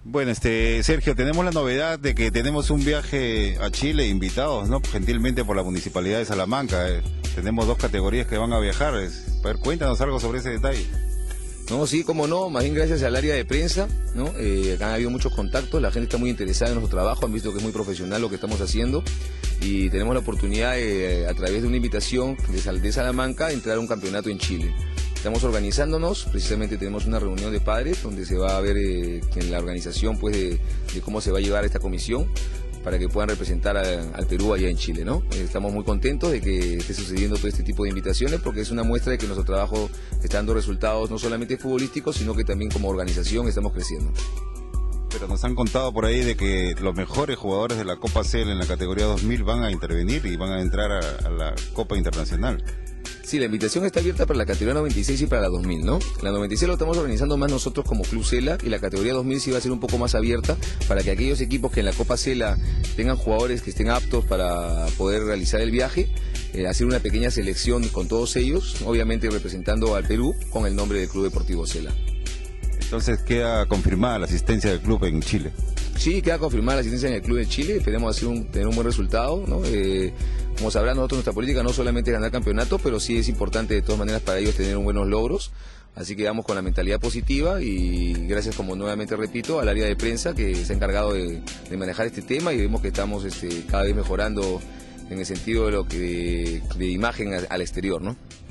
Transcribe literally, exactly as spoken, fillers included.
Bueno, este Sergio, tenemos la novedad de que tenemos un viaje a Chile invitados, ¿no? Gentilmente por la Municipalidad de Salamanca. Eh, tenemos dos categorías que van a viajar. Es, a ver, cuéntanos algo sobre ese detalle. No, sí, como no, más bien gracias al área de prensa, ¿no? Eh, han habido muchos contactos, la gente está muy interesada en nuestro trabajo, han visto que es muy profesional lo que estamos haciendo y tenemos la oportunidad de, a través de una invitación de, Sal de Salamanca, entrar a un campeonato en Chile. Estamos organizándonos, precisamente tenemos una reunión de padres donde se va a ver eh, en la organización pues de, de cómo se va a llevar esta comisión para que puedan representar a, al Perú allá en Chile, ¿no? Eh, estamos muy contentos de que esté sucediendo todo este tipo de invitaciones porque es una muestra de que nuestro trabajo está dando resultados no solamente futbolísticos, sino que también como organización estamos creciendo. Pero nos han contado por ahí de que los mejores jugadores de la Copa C L en la categoría dos mil van a intervenir y van a entrar a, a la Copa Internacional. Sí, la invitación está abierta para la categoría noventa y seis y para la dos mil, ¿no? La noventa y seis lo estamos organizando más nosotros como Club Cela y la categoría dos mil sí va a ser un poco más abierta para que aquellos equipos que en la Copa Cela tengan jugadores que estén aptos para poder realizar el viaje, eh, hacer una pequeña selección con todos ellos, obviamente representando al Perú con el nombre del Club Deportivo Cela. Entonces queda confirmada la asistencia del club en Chile. Sí, queda confirmada la asistencia en el club de Chile, esperemos hacer un, tener un buen resultado, ¿no? Eh, como sabrán, nosotros nuestra política no solamente es ganar campeonato, pero sí es importante de todas maneras para ellos tener buenos logros, así que vamos con la mentalidad positiva y gracias, como nuevamente repito, al área de prensa que se ha encargado de, de manejar este tema y vemos que estamos este, cada vez mejorando en el sentido de lo que de, de imagen al exterior, ¿no?